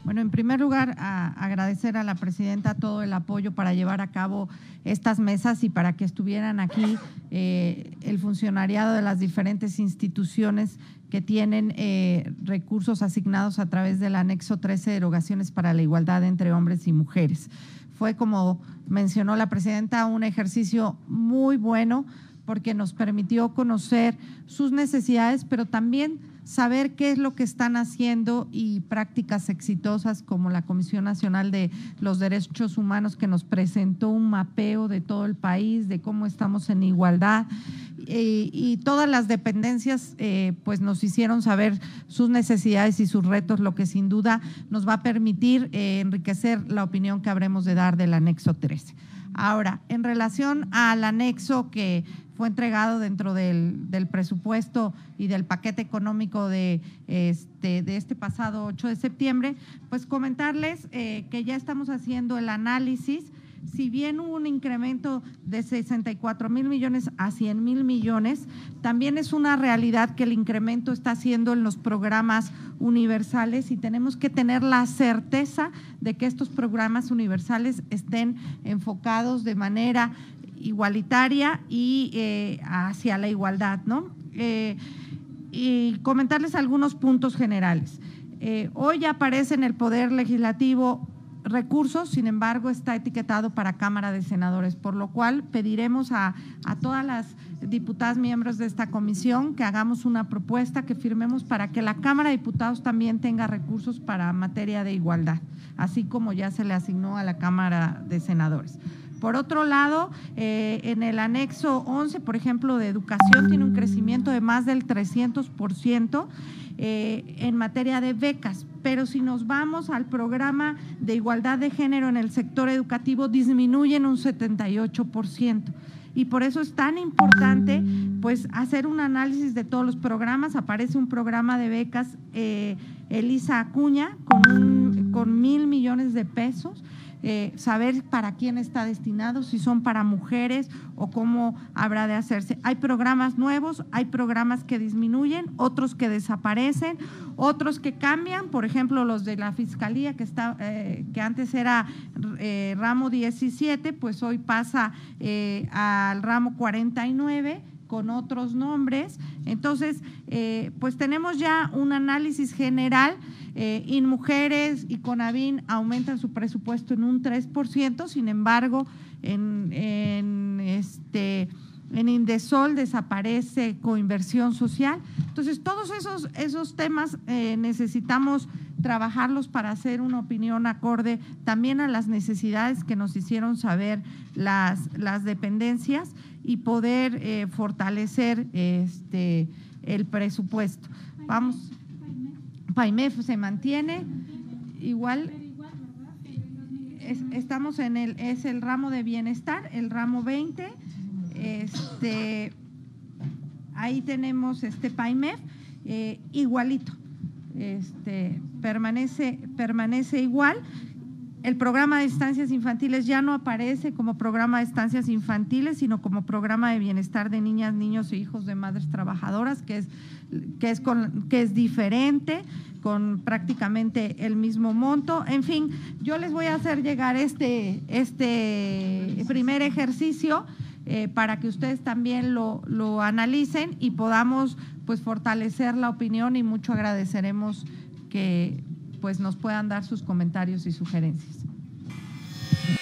Bueno, en primer lugar, agradecer a la presidenta todo el apoyo para llevar a cabo estas mesas y para que estuvieran aquí el funcionariado de las diferentes instituciones que tienen recursos asignados a través del anexo 13 de erogaciones para la igualdad entre hombres y mujeres. Fue, como mencionó la presidenta, un ejercicio muy bueno porque nos permitió conocer sus necesidades, pero también saber qué es lo que están haciendo y prácticas exitosas como la Comisión Nacional de los Derechos Humanos, que nos presentó un mapeo de todo el país, de cómo estamos en igualdad, y todas las dependencias pues nos hicieron saber sus necesidades y sus retos, lo que sin duda nos va a permitir enriquecer la opinión que habremos de dar del anexo 13. Ahora, en relación al anexo que fue entregado dentro del presupuesto y del paquete económico de este pasado 8 de septiembre, pues comentarles que ya estamos haciendo el análisis. Si bien hubo un incremento de 64,000 millones a 100,000 millones, también es una realidad que el incremento está haciendo en los programas universales y tenemos que tener la certeza de que estos programas universales estén enfocados de manera igualitaria y hacia la igualdad, ¿no? Y comentarles algunos puntos generales. Hoy ya aparece en el Poder Legislativo recursos, sin embargo, está etiquetado para Cámara de Senadores, por lo cual pediremos a todas las diputadas miembros de esta comisión que hagamos una propuesta, que firmemos para que la Cámara de Diputados también tenga recursos para materia de igualdad, así como ya se le asignó a la Cámara de Senadores. Por otro lado, en el anexo 11, por ejemplo, de educación, tiene un crecimiento de más del 300% en materia de becas, pero si nos vamos al programa de igualdad de género en el sector educativo, disminuyen un 78%. Y por eso es tan importante pues hacer un análisis de todos los programas. Aparece un programa de becas Elisa Acuña con 1,000 millones de pesos. Saber para quién está destinado, si son para mujeres o cómo habrá de hacerse. Hay programas nuevos, hay programas que disminuyen, otros que desaparecen, otros que cambian, por ejemplo, los de la Fiscalía, que antes era ramo 17, pues hoy pasa al ramo 49, con otros nombres. Entonces, pues tenemos ya un análisis general. INMujeres y CONAVIN aumentan su presupuesto en un 3%, sin embargo, en Indesol desaparece Coinversión Social. Entonces, todos esos temas necesitamos trabajarlos para hacer una opinión acorde también a las necesidades que nos hicieron saber las dependencias y poder fortalecer el presupuesto. Vamos. PAIMEF se mantiene igual, estamos es el ramo de bienestar, el ramo 20, ahí tenemos PAIMEF igualito, permanece igual. El programa de estancias infantiles ya no aparece como programa de estancias infantiles, sino como programa de bienestar de niñas, niños e hijos de madres trabajadoras, que es diferente, con prácticamente el mismo monto. En fin, yo les voy a hacer llegar este primer ejercicio para que ustedes también lo analicen y podamos pues fortalecer la opinión, y mucho agradeceremos que pues nos puedan dar sus comentarios y sugerencias.